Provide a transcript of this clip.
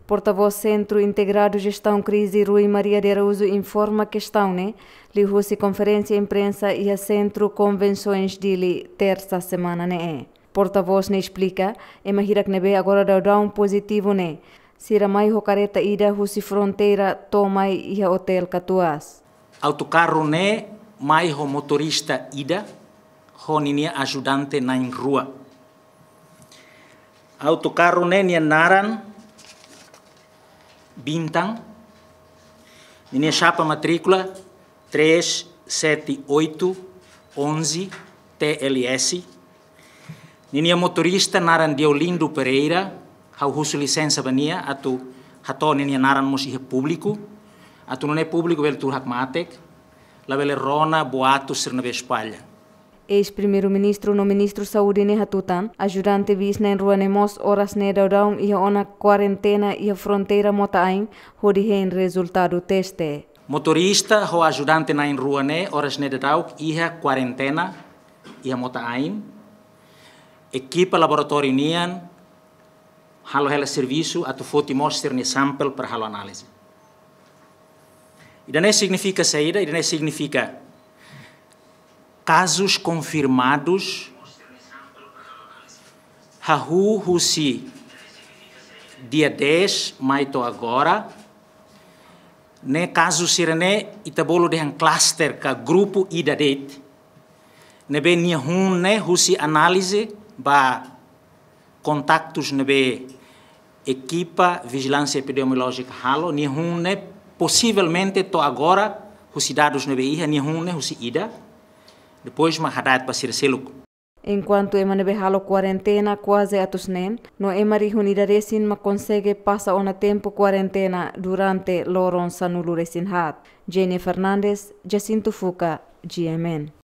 Porta-voz Centro Integrado Gestão Crise Rui Maria de Araújo informa a questão, né? Liu-se conferência imprensa e a Centro Convenções de terça semana, né? Porta-voz ne explica, e mahira que nebe agora dá um positivo, né? Sira mai hocareta ida husi fronteira tomai e a hotel Catuas. Autocarro né mai ho motorista ida, ho ninia ajudante na rua. Autocarro né nia naran Bintang, ninia chapa matrícula 37811 TLS. Ninia motorista naran Deolindo Pereira, hau husu licença bania, atu hato ninia naran musi público, atu não é público vel tu hakmatek, la vele rona boato sirnave espalha. Ex-primeiro-ministro no ministro saúde ne hatutan, ajudante vis na rua nemos horas ne daudão e ona quarentena e a fronteira motaim, hodi hen resultado teste. Motorista ho ajudante na rua ne horas ne daudão e a quarentena e a motaim. Equipa laboratório nian, halo hela serviço, atu foti mostrar ne sample para halo análise. E não significa saída, e não significa casos confirmados, hahu husi dia 10, maito agora, ne caso sirene itabolo de cluster ka grupo ida det, nebe nia hun ne husi análise ba contactos nebe equipa vigilância epidemiológica halo, nia hun ne possivelmente to agora husi dados nebe iha, nia hun ne husi ida. Depois mahadat pasir seluk. Enquanto ema nebe halo quarentena quase atusnen, no emari hunida resin ma consegue passa ona tempo quarentena durante loron sanulu resin hat. Jenny Fernandes, Jacinto Fuca, GMN.